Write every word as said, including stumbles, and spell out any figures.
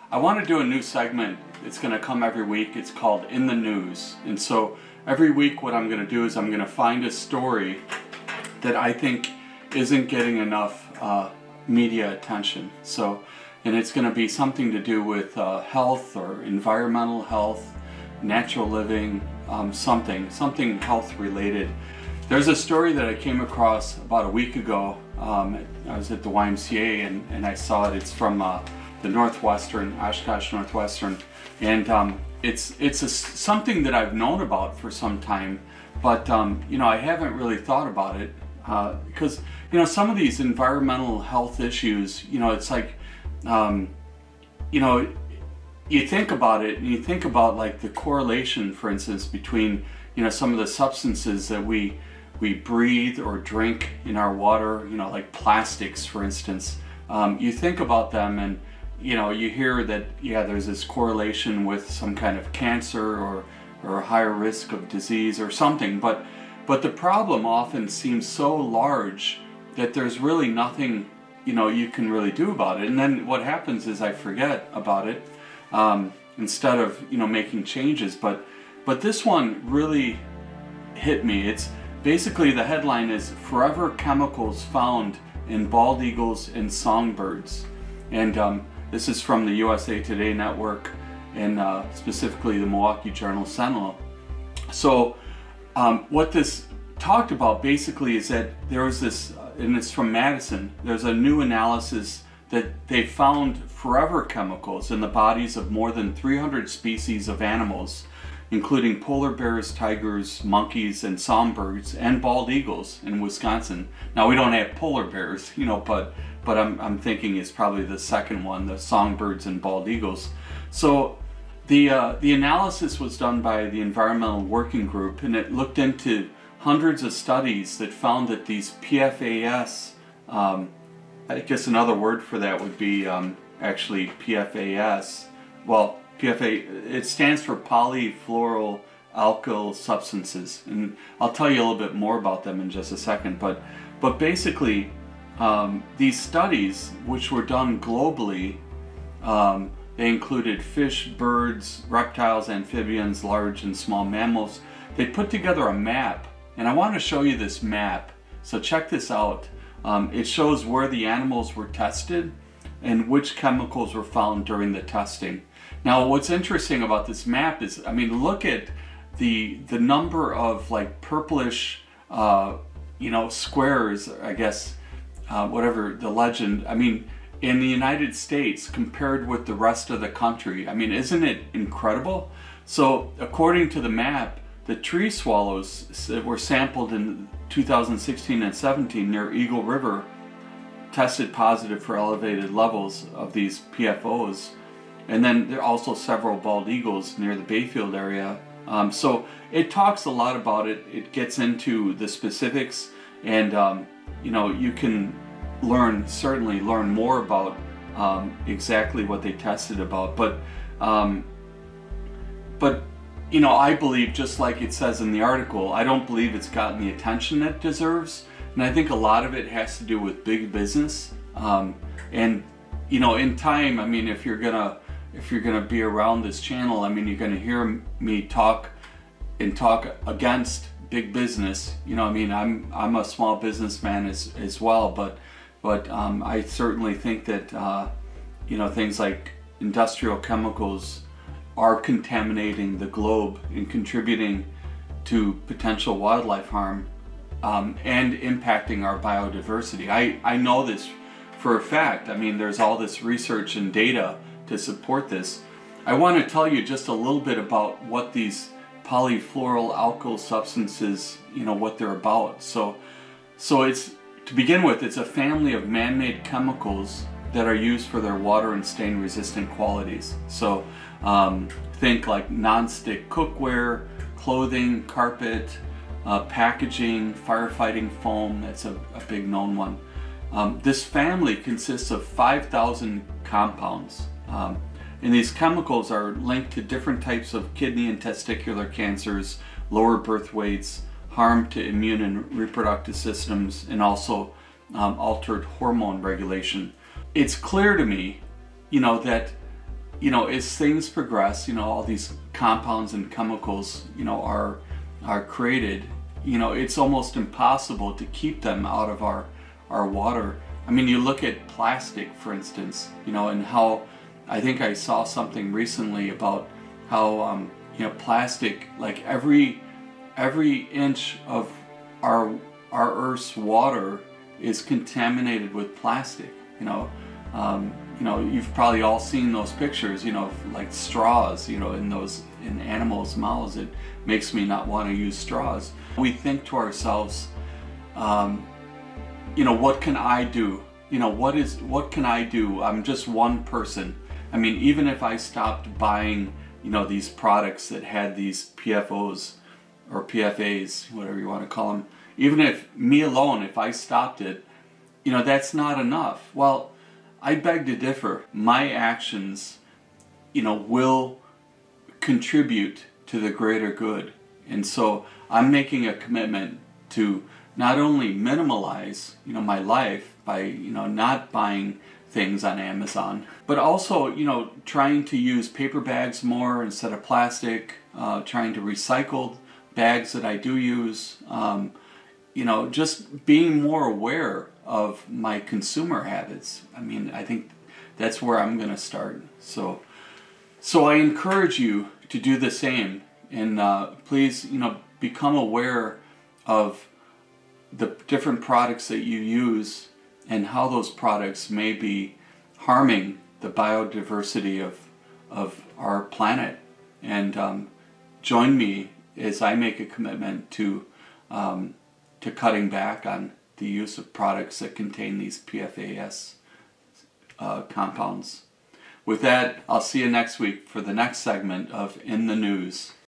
I want to do a new segment. It's going to come every week. It's called In the News. And so every week what I'm going to do is I'm going to find a story that I think isn't getting enough uh, media attention. So, and it's going to be something to do with uh, health or environmental health, natural living, um, something, something health related. There's a story that I came across about a week ago. Um, I was at the Y M C A and, and I saw it. It's from uh, the Northwestern, Oshkosh Northwestern, and um, it's it's a, something that I've known about for some time, but um, you know, I haven't really thought about it uh, because you know, some of these environmental health issues, you know, it's like um, you know, you think about it and you think about like the correlation, for instance, between you know, some of the substances that we we breathe or drink in our water, you know, like plastics, for instance. Um, you think about them and, you know, you hear that, yeah, there's this correlation with some kind of cancer or, or a higher risk of disease or something. But, but the problem often seems so large that there's really nothing, you know, you can really do about it. And then what happens is I forget about it um, instead of, you know, making changes. But, but this one really hit me. It's, basically, the headline is "Forever Chemicals Found in Bald Eagles and Songbirds," and um, this is from the U S A Today Network and uh, specifically the Milwaukee Journal Sentinel. So, um, what this talked about basically is that there was this, uh, and it's from Madison. There's a new analysis that they found forever chemicals in the bodies of more than three hundred species of animals, including polar bears, tigers, monkeys, and songbirds, and bald eagles in Wisconsin. Now, we don't have polar bears, you know, but but I'm, I'm thinking it's probably the second one, the songbirds and bald eagles. So the, uh, the analysis was done by the Environmental Working Group, and it looked into hundreds of studies that found that these P F A S, um, I guess another word for that would be um, actually P F A S, well, P F A, it stands for polyfluoroalkyl substances, and I'll tell you a little bit more about them in just a second. But, but basically, um, these studies, which were done globally, um, they included fish, birds, reptiles, amphibians, large and small mammals. They put together a map, and I want to show you this map. So check this out. Um, it shows where the animals were tested and which chemicals were found during the testing. Now, what's interesting about this map is, I mean, look at the the number of like purplish, uh, you know, squares, I guess, uh, whatever the legend. I mean, in the United States compared with the rest of the country. I mean, isn't it incredible? So, according to the map, the tree swallows that were sampled in two thousand sixteen and seventeen near Eagle River tested positive for elevated levels of these P F Os. And then there are also several bald eagles near the Bayfield area. Um, so it talks a lot about it. It gets into the specifics, and um, you know, you can learn, certainly learn more about um, exactly what they tested about. But, um, but you know, I believe, just like it says in the article, I don't believe it's gotten the attention it deserves. And I think a lot of it has to do with big business. Um, and you know, in time, I mean, if you're gonna if you're gonna be around this channel, I mean, you're gonna hear me talk and talk against big business. You know, I mean, I'm I'm a small businessman as as well, but but um, I certainly think that uh, you know, things like industrial chemicals are contaminating the globe and contributing to potential wildlife harm um, and impacting our biodiversity. I I know this for a fact. I mean, there's all this research and data to support this. I want to tell you just a little bit about what these polyfluoroalkyl substances, you know, what they're about. So, so it's, to begin with, it's a family of man-made chemicals that are used for their water and stain resistant qualities. So um, think like nonstick cookware, clothing, carpet, uh, packaging, firefighting foam. That's a, a big known one. Um, this family consists of five thousand compounds, um, and these chemicals are linked to different types of kidney and testicular cancers, lower birth weights, harm to immune and reproductive systems, and also um, altered hormone regulation. It's clear to me, you know, that you know, as things progress, you know, all these compounds and chemicals, you know, are are created, you know, it's almost impossible to keep them out of our our water. I mean, you look at plastic, for instance, you know, and how, I think I saw something recently about how, um, you know, plastic, like every every inch of our our Earth's water is contaminated with plastic. You know, um, you know, you've probably all seen those pictures, you know, of like straws, you know, in those in animals' mouths. It makes me not want to use straws. We think to ourselves, um, you know, what can I do? You know, what is what can I do? I'm just one person. I mean, even if I stopped buying, you know, these products that had these P F Os or P F As, whatever you want to call them, even if me alone, if I stopped it, you know, that's not enough. Well, I beg to differ. My actions, you know, will contribute to the greater good. And so I'm making a commitment to not only minimalize, you know, my life by, you know, not buying things on Amazon, but also, you know, trying to use paper bags more instead of plastic, uh, trying to recycle bags that I do use, um, you know, just being more aware of my consumer habits. I mean, I think that's where I'm going to start. So, so I encourage you to do the same, and uh, please, you know, become aware of the different products that you use and how those products may be harming the biodiversity of of our planet. And um, join me as I make a commitment to um, to cutting back on the use of products that contain these P F A S uh, compounds. With that, I'll see you next week for the next segment of In the News.